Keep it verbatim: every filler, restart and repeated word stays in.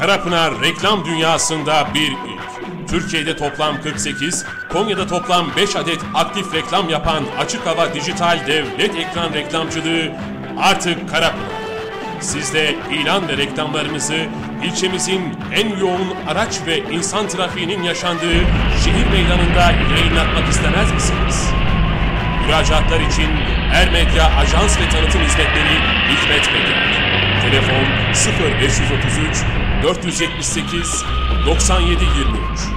Karapınar reklam dünyasında bir ilk. Türkiye'de toplam kırk sekiz, Konya'da toplam beş adet aktif reklam yapan açık hava dijital devlet ekran reklamcılığı artık Karapınar'da. Siz de ilan ve reklamlarınızı ilçemizin en yoğun araç ve insan trafiğinin yaşandığı şehir meydanında yayınlatmak istemez misiniz? Müracaatlar için Ermedya Ajans ve Tanıtım Hizmetleri Hikmet Peker. Telefon sıfır beş otuz üç dört yüz yetmiş sekiz doksan yedi yirmi üç.